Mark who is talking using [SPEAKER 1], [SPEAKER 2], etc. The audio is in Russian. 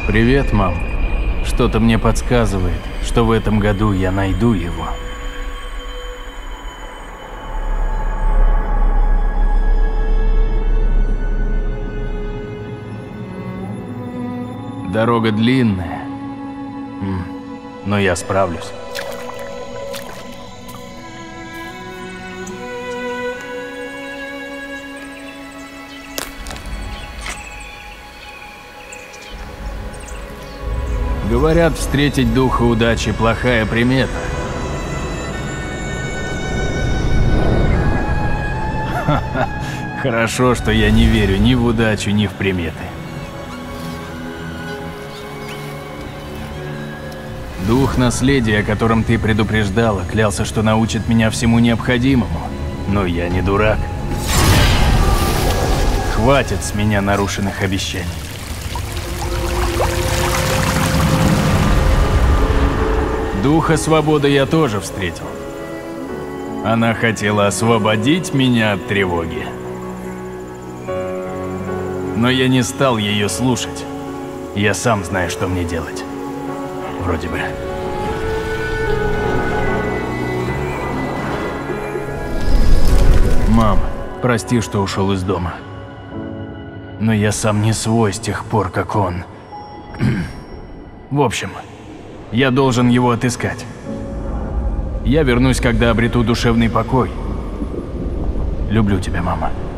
[SPEAKER 1] Привет, мам. Что-то мне подсказывает, что в этом году я найду его. Дорога длинная, но я справлюсь. Говорят, встретить духа удачи – плохая примета. Ха-ха. Хорошо, что я не верю ни в удачу, ни в приметы. Дух наследия, о котором ты предупреждала, клялся, что научит меня всему необходимому. Но я не дурак. Хватит с меня нарушенных обещаний. Духа свободы я тоже встретил. Она хотела освободить меня от тревоги. Но я не стал ее слушать. Я сам знаю, что мне делать. Вроде бы. Мам, прости, что ушел из дома. Но я сам не свой с тех пор, как он... В общем, я должен его отыскать. Я вернусь, когда обрету душевный покой. Люблю тебя, мама.